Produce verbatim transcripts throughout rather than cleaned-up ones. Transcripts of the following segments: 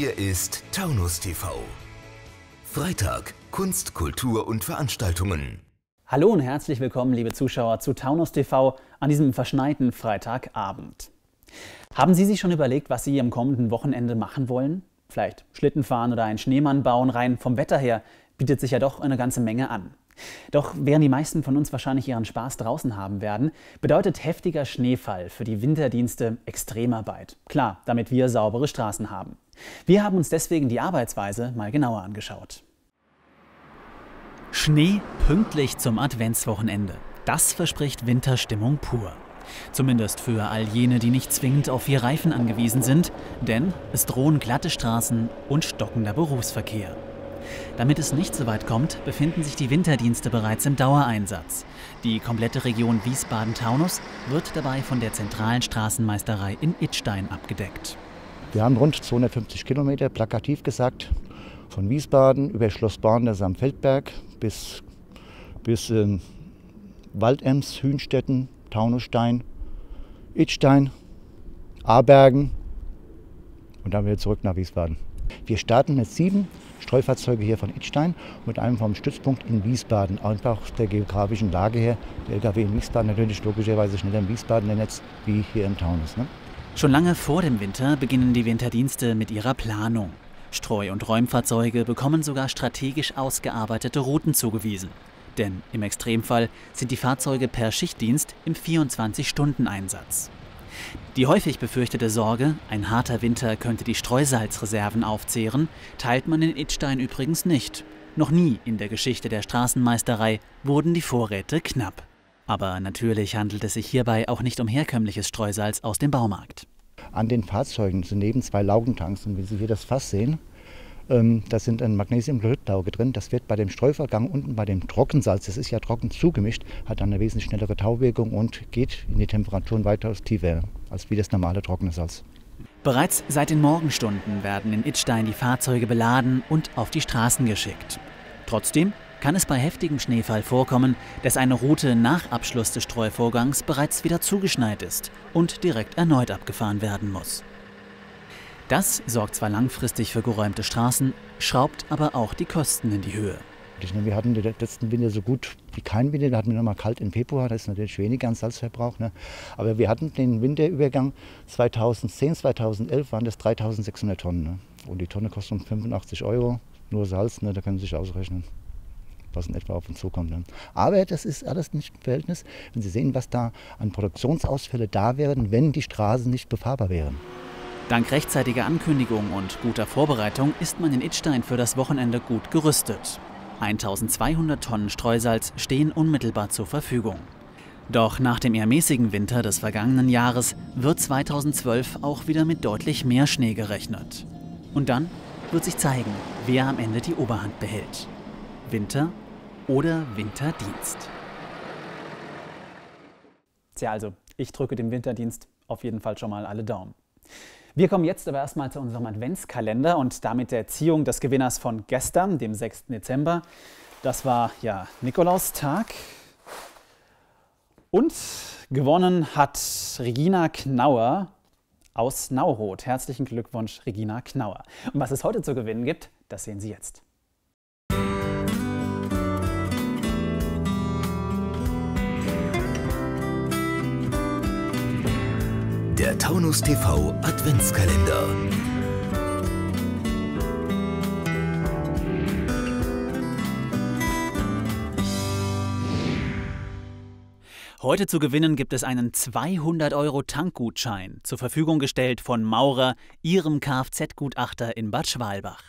Hier ist Taunus T V. Freitag, Kunst, Kultur und Veranstaltungen. Hallo und herzlich willkommen, liebe Zuschauer, zu Taunus T V an diesem verschneiten Freitagabend. Haben Sie sich schon überlegt, was Sie am kommenden Wochenende machen wollen? Vielleicht Schlitten fahren oder einen Schneemann bauen? Rein vom Wetter her bietet sich ja doch eine ganze Menge an. Doch während die meisten von uns wahrscheinlich ihren Spaß draußen haben werden, bedeutet heftiger Schneefall für die Winterdienste Extremarbeit. Klar, damit wir saubere Straßen haben. Wir haben uns deswegen die Arbeitsweise mal genauer angeschaut. Schnee pünktlich zum Adventswochenende. Das verspricht Winterstimmung pur. Zumindest für all jene, die nicht zwingend auf vier Reifen angewiesen sind, denn es drohen glatte Straßen und stockender Berufsverkehr. Damit es nicht so weit kommt, befinden sich die Winterdienste bereits im Dauereinsatz. Die komplette Region Wiesbaden-Taunus wird dabei von der zentralen Straßenmeisterei in Idstein abgedeckt. Wir haben rund zweihundertfünfzig Kilometer, plakativ gesagt, von Wiesbaden über Schloss Barnders am Feldberg bis, bis äh, Waldems, Hünstetten, Taunusstein, Idstein, Abergen und dann wieder zurück nach Wiesbaden. Wir starten mit sieben Streufahrzeuge hier von Idstein mit einem vom Stützpunkt in Wiesbaden. Einfach der geografischen Lage her. Der L K W in Wiesbaden natürlich logischerweise schneller im Wiesbadener Netz wie hier im Taunus. Ne? Schon lange vor dem Winter beginnen die Winterdienste mit ihrer Planung. Streu- und Räumfahrzeuge bekommen sogar strategisch ausgearbeitete Routen zugewiesen. Denn im Extremfall sind die Fahrzeuge per Schichtdienst im vierundzwanzig-Stunden-Einsatz. Die häufig befürchtete Sorge, ein harter Winter könnte die Streusalzreserven aufzehren, teilt man in Idstein übrigens nicht. Noch nie in der Geschichte der Straßenmeisterei wurden die Vorräte knapp. Aber natürlich handelt es sich hierbei auch nicht um herkömmliches Streusalz aus dem Baumarkt. An den Fahrzeugen sind neben zwei Laugentanks, und wie Sie hier das Fass sehen, ähm, da sind ein Magnesiumchloridlauge drin. Das wird bei dem Streuvorgang unten bei dem Trockensalz, das ist ja trocken zugemischt, hat dann eine wesentlich schnellere Tauwirkung und geht in die Temperaturen weitaus tiefer als wie das normale trockene Salz. Bereits seit den Morgenstunden werden in Idstein die Fahrzeuge beladen und auf die Straßen geschickt. Trotzdem kann es bei heftigem Schneefall vorkommen, dass eine Route nach Abschluss des Streuvorgangs bereits wieder zugeschneit ist und direkt erneut abgefahren werden muss. Das sorgt zwar langfristig für geräumte Straßen, schraubt aber auch die Kosten in die Höhe. Wir hatten den letzten Winter so gut wie keinen Winter, da hatten wir noch mal kalt im Februar, das ist natürlich weniger an Salzverbrauch. Ne? Aber wir hatten den Winterübergang zweitausendzehn, zweitausendelf waren das dreitausendsechshundert Tonnen. Ne? Und die Tonne kostet fünfundachtzig Euro, nur Salz, ne? Da können Sie sich ausrechnen, was in etwa auf uns zukommt. Ne? Aber das ist alles nicht im Verhältnis, wenn Sie sehen, was da an Produktionsausfälle da wären, wenn die Straßen nicht befahrbar wären. Dank rechtzeitiger Ankündigung und guter Vorbereitung ist man in Idstein für das Wochenende gut gerüstet. eintausendzweihundert Tonnen Streusalz stehen unmittelbar zur Verfügung. Doch nach dem eher mäßigen Winter des vergangenen Jahres wird zweitausendzwölf auch wieder mit deutlich mehr Schnee gerechnet. Und dann wird sich zeigen, wer am Ende die Oberhand behält. Winter oder Winterdienst. Tja, also, ich drücke dem Winterdienst auf jeden Fall schon mal alle Daumen. Wir kommen jetzt aber erstmal zu unserem Adventskalender und damit der Ziehung des Gewinners von gestern, dem sechsten Dezember. Das war ja Nikolaustag. Und gewonnen hat Regina Knauer aus Nauroth. Herzlichen Glückwunsch, Regina Knauer. Und was es heute zu gewinnen gibt, das sehen Sie jetzt. Der Taunus T V Adventskalender. Heute zu gewinnen gibt es einen zweihundert Euro Tankgutschein, zur Verfügung gestellt von Maurer, Ihrem Kfz-Gutachter in Bad Schwalbach.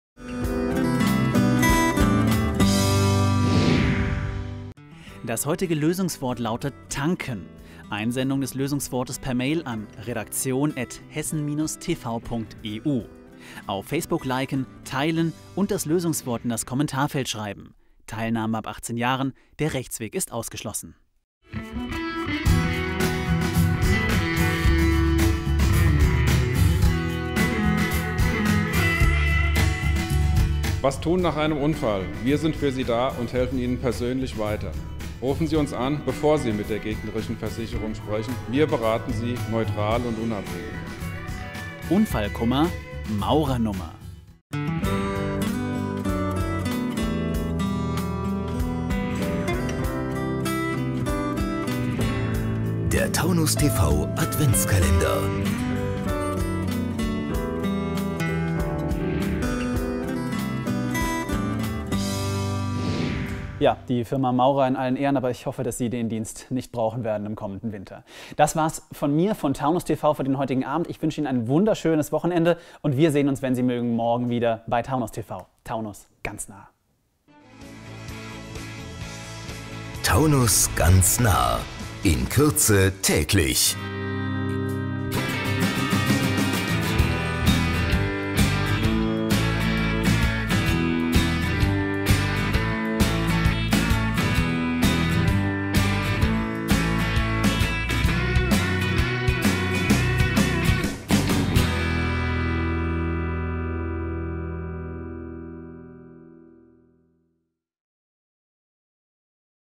Das heutige Lösungswort lautet tanken. Einsendung des Lösungswortes per Mail an redaktion at hessen Bindestrich t v punkt e u. Auf Facebook liken, teilen und das Lösungswort in das Kommentarfeld schreiben. Teilnahme ab achtzehn Jahren, der Rechtsweg ist ausgeschlossen. Was tun nach einem Unfall? Wir sind für Sie da und helfen Ihnen persönlich weiter. Rufen Sie uns an, bevor Sie mit der gegnerischen Versicherung sprechen. Wir beraten Sie neutral und unabhängig. Unfallkummer, Maurernummer. Der Taunus T V Adventskalender. Ja, die Firma Maurer in allen Ehren, aber ich hoffe, dass Sie den Dienst nicht brauchen werden im kommenden Winter. Das war's von mir, von Taunus T V für den heutigen Abend. Ich wünsche Ihnen ein wunderschönes Wochenende und wir sehen uns, wenn Sie mögen, morgen wieder bei Taunus T V. Taunus ganz nah. Taunus ganz nah. In Kürze täglich.